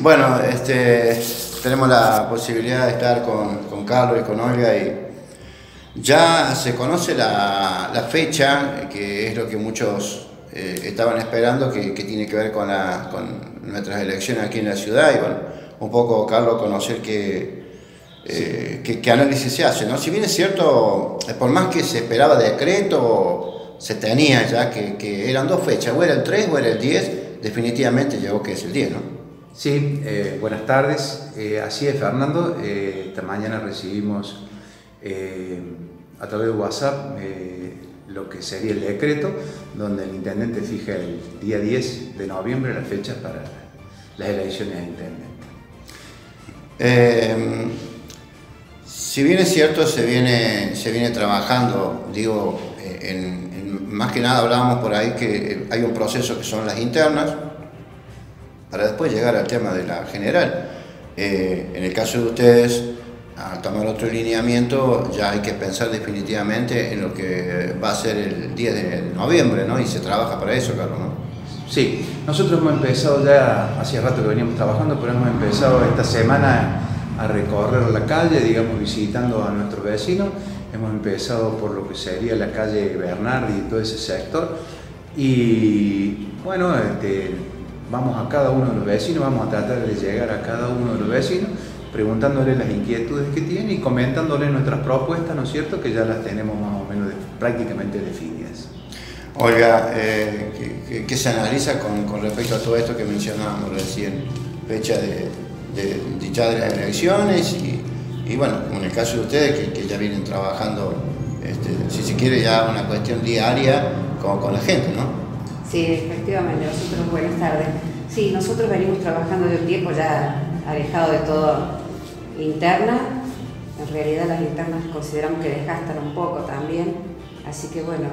Bueno, tenemos la posibilidad de estar con Carlos y con Olga y ya se conoce la fecha, que es lo que muchos estaban esperando, que tiene que ver con nuestras elecciones aquí en la ciudad. Y bueno, un poco, Carlos, conocer qué análisis se hace, ¿no? Si bien es cierto, por más que se esperaba decreto, se tenía ya que eran dos fechas, o era el 3 o era el 10, definitivamente llegó que es el 10, ¿no? Sí, buenas tardes. Así es, Fernando. Esta mañana recibimos a través de WhatsApp lo que sería el decreto, donde el intendente fija el día 10 de noviembre la fecha para las elecciones de intendente. Si bien es cierto, se viene trabajando, digo, más que nada hablábamos por ahí que hay un proceso que son las internas, para después llegar al tema de la general. En el caso de ustedes, al tomar otro lineamiento, ya hay que pensar definitivamente en lo que va a ser el 10 de noviembre, ¿no? Y se trabaja para eso, Carlos, ¿no? Sí, nosotros hemos empezado ya, hacía rato que veníamos trabajando, pero hemos empezado esta semana a recorrer la calle, digamos, visitando a nuestros vecinos. Hemos empezado por lo que sería la calle Bernardi y todo ese sector. Y bueno, vamos a cada uno de los vecinos, vamos a tratar de llegar a cada uno de los vecinos, preguntándole las inquietudes que tienen y comentándole nuestras propuestas, ¿no es cierto?, que ya las tenemos más o menos prácticamente definidas. Olga, ¿qué se analiza con respecto a todo esto que mencionábamos recién? Fecha ya de las elecciones y bueno, en el caso de ustedes que ya vienen trabajando, si se quiere, ya una cuestión diaria con la gente, ¿no? Sí, efectivamente. Nosotros, buenas tardes. Sí, nosotros venimos trabajando de un tiempo ya alejado de todo interna. En realidad las internas consideramos que desgastan un poco también, así que bueno,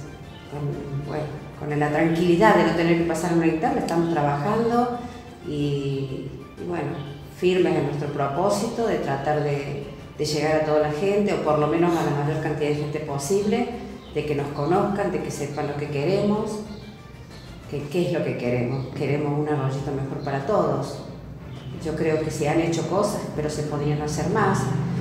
con la tranquilidad de no tener que pasar una interna, estamos trabajando y bueno, firmes en nuestro propósito de tratar de llegar a toda la gente, o por lo menos a la mayor cantidad de gente posible, de que nos conozcan, de que sepan lo que queremos. ¿Qué es lo que queremos? Queremos un Arroyito mejor para todos. Yo creo que se han hecho cosas, pero se podrían hacer más.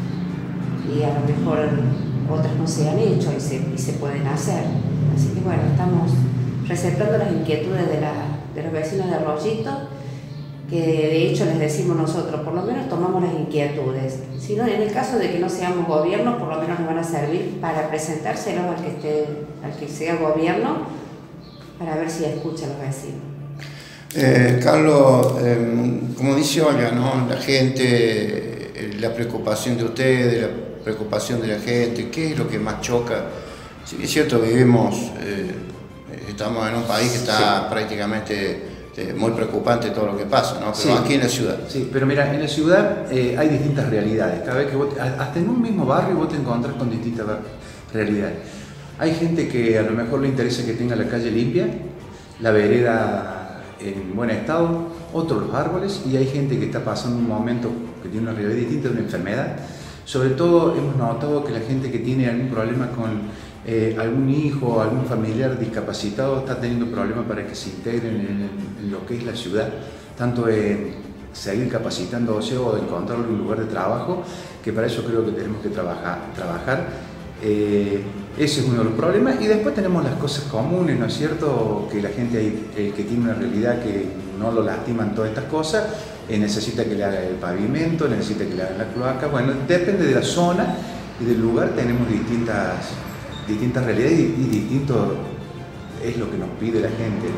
Y a lo mejor otras no se han hecho y se pueden hacer. Así que bueno, estamos receptando las inquietudes de los vecinos de Arroyito, que de hecho les decimos nosotros, por lo menos tomamos las inquietudes. Si no, en el caso de que no seamos gobierno, por lo menos nos van a servir para presentárselos al que sea gobierno, para ver si escucha a los vecinos. Carlos, como dice Olga, ¿no? La gente, la preocupación de ustedes, la preocupación de la gente, ¿qué es lo que más choca? Si es cierto, estamos en un país que está sí, prácticamente muy preocupante todo lo que pasa, ¿no? Pero sí, aquí en la ciudad. Sí, pero mira, en la ciudad hay distintas realidades. Cada vez que hasta en un mismo barrio vos te encontrás con distintas realidades. Hay gente que a lo mejor le interesa que tenga la calle limpia, la vereda en buen estado, otros los árboles, y hay gente que está pasando un momento que tiene una realidad distinta, de una enfermedad. Sobre todo hemos notado que la gente que tiene algún problema con algún hijo o algún familiar discapacitado está teniendo problemas para que se integren en lo que es la ciudad, tanto en seguir capacitándose o encontrar un lugar de trabajo, que para eso creo que tenemos que trabajar. Ese es uno de los problemas, y después tenemos las cosas comunes, ¿no es cierto? Que la gente que tiene una realidad que no lo lastiman todas estas cosas, necesita que le haga el pavimento, necesita que le hagan la cloaca. Bueno, depende de la zona y del lugar, tenemos distintas realidades y distinto es lo que nos pide la gente.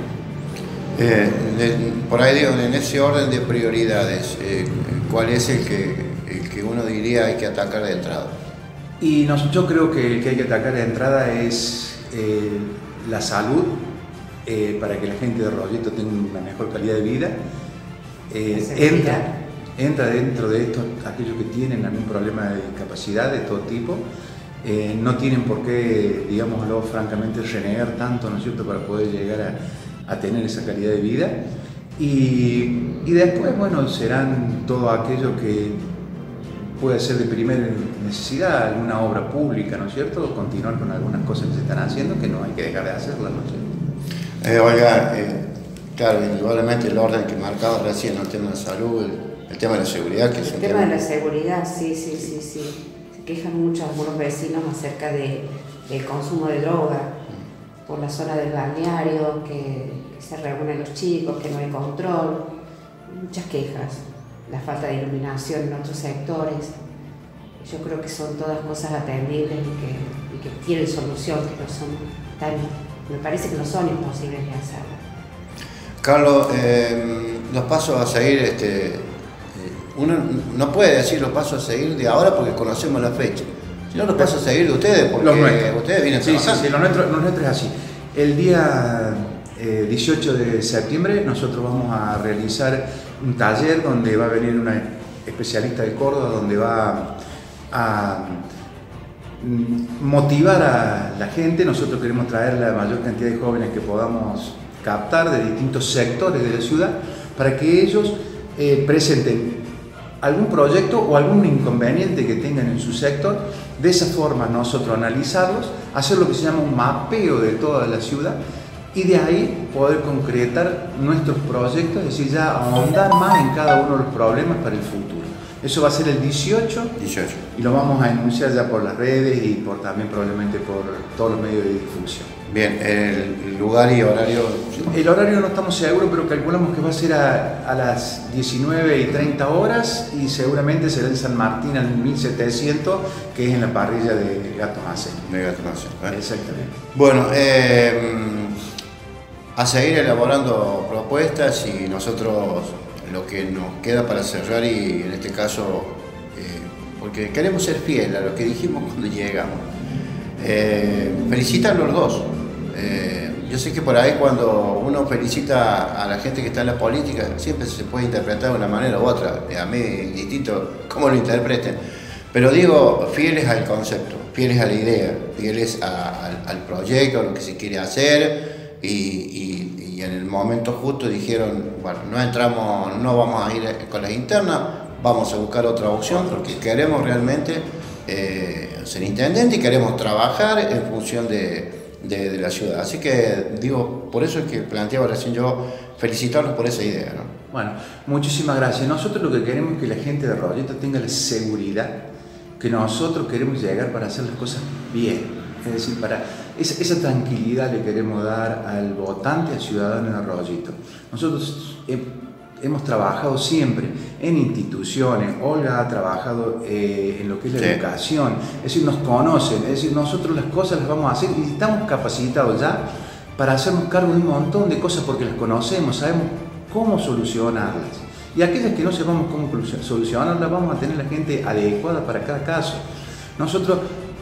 Por ahí digo, en ese orden de prioridades, ¿cuál es el que uno diría hay que atacar de entrada? Y yo creo que el que hay que atacar de entrada es la salud, para que la gente de Arroyito tenga una mejor calidad de vida. Entra dentro de esto aquellos que tienen algún problema de discapacidad de todo tipo. No tienen por qué, digámoslo francamente, renegar tanto, ¿no es cierto?, para poder llegar a tener esa calidad de vida. Y después, bueno, serán todo aquello que puede ser de primera necesidad, alguna obra pública, ¿no es cierto?, continuar con algunas cosas que se están haciendo, que no hay que dejar de hacerlas, ¿no es cierto? Olga, Claro, indudablemente el orden que marcaba recién, el tema de salud, el tema de la seguridad, que es un tema de la seguridad, sí. Se quejan mucho algunos vecinos acerca del consumo de droga por la zona del balneario, que se reúnen los chicos, que no hay control, muchas quejas, la falta de iluminación en otros sectores. Yo creo que son todas cosas atendibles y que tienen solución, que no son me parece que no son imposibles de hacerlo. Carlos, los pasos a seguir, uno no puede decir los pasos a seguir de ahora porque conocemos la fecha, sino los pasos a seguir de ustedes, porque ustedes vienen trabajando. Sí, lo nuestro es así. El día 18 de septiembre nosotros vamos a realizar un taller donde va a venir una especialista de Córdoba, donde va a motivar a la gente. Nosotros queremos traer la mayor cantidad de jóvenes que podamos captar de distintos sectores de la ciudad para que ellos presenten algún proyecto o algún inconveniente que tengan en su sector. De esa forma nosotros analizarlos, hacer lo que se llama un mapeo de toda la ciudad y de ahí poder concretar nuestros proyectos, es decir, ya ahondar más en cada uno de los problemas para el futuro. Eso va a ser el 18 y lo vamos a anunciar ya por las redes y también probablemente por todos los medios de difusión. Bien, el lugar y horario. El horario no estamos seguros, pero calculamos que va a ser a las 19:30 y seguramente será en San Martín al 1700, que es en la parrilla de Gatos Hacen. Exactamente. Bueno, a seguir elaborando propuestas y nosotros lo que nos queda para cerrar y en este caso, porque queremos ser fieles a lo que dijimos cuando llegamos. Felicitan los dos. Yo sé que por ahí cuando uno felicita a la gente que está en la política siempre se puede interpretar de una manera u otra, a mí distinto cómo lo interpreten, pero digo fieles al concepto, fieles a la idea, fieles al proyecto, a lo que se quiere hacer y en el momento justo dijeron, bueno, no vamos a ir con las internas, vamos a buscar otra opción porque queremos realmente ser intendente y queremos trabajar en función de la ciudad. Así que digo, por eso es que planteaba recién yo felicitarlos por esa idea, ¿no? Bueno, muchísimas gracias. Nosotros lo que queremos es que la gente de Rollito tenga la seguridad que nosotros queremos llegar para hacer las cosas bien. Es decir, para esa tranquilidad le queremos dar al votante, al ciudadano de Rollito. Nosotros hemos trabajado siempre en instituciones, Olga ha trabajado en lo que es la educación, es decir, nos conocen, es decir, nosotros las cosas las vamos a hacer y estamos capacitados ya para hacernos cargo de un montón de cosas porque las conocemos, sabemos cómo solucionarlas. Y aquellas que no sepamos cómo solucionarlas, vamos a tener la gente adecuada para cada caso. Nosotros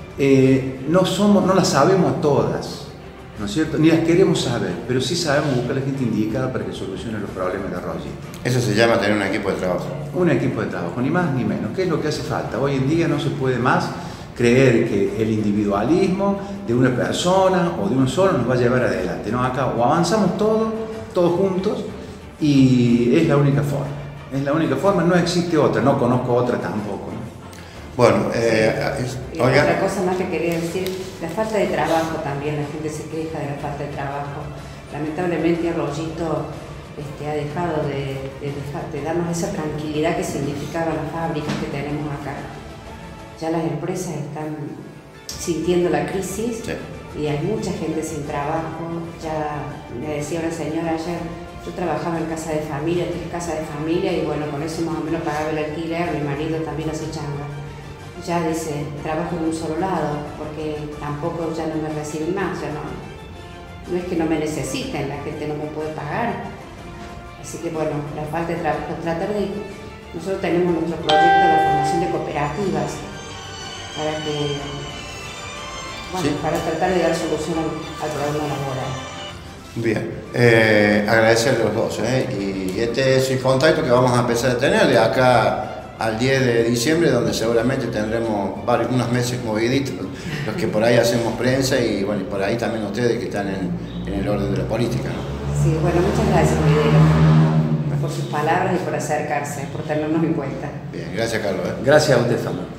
no las sabemos todas, ¿no es cierto? Ni las queremos saber, pero sí sabemos buscar la gente indicada para que solucione los problemas de Rollito. Eso se llama tener un equipo de trabajo. Un equipo de trabajo, ni más ni menos. ¿Qué es lo que hace falta? Hoy en día no se puede más creer que el individualismo de una persona o de uno solo nos va a llevar adelante, ¿no? Acá o avanzamos todos juntos y es la única forma. Es la única forma, no existe otra, no conozco otra tampoco, ¿no? Bueno, otra cosa más que quería decir, la falta de trabajo también, la gente se queja de la falta de trabajo. Lamentablemente Rollito ha dejado de darnos esa tranquilidad que significaban las fábricas que tenemos acá. Ya las empresas están sintiendo la crisis y hay mucha gente sin trabajo. Ya me decía una señora ayer, yo trabajaba en casa de familia, y bueno, con eso más o menos pagaba el alquiler, mi marido también hace changa. Ya dice, trabajo en un solo lado, porque tampoco ya no me reciben más, ya no es que no me necesiten, la gente no me puede pagar. Así que bueno, la falta de trabajo, nosotros tenemos nuestro proyecto de la formación de cooperativas, para tratar de dar solución al problema laboral. Bien, agradecerle a los dos, y este es el contacto que vamos a empezar a tener de acá al 10 de diciembre, donde seguramente tendremos unos meses moviditos, los que por ahí hacemos prensa y bueno, por ahí también ustedes que están en el orden de la política, ¿no? Sí, bueno, muchas gracias, Videla, por sus palabras y por acercarse, por tenernos en cuenta. Bien, gracias, Carlos. Gracias a usted, Fernando.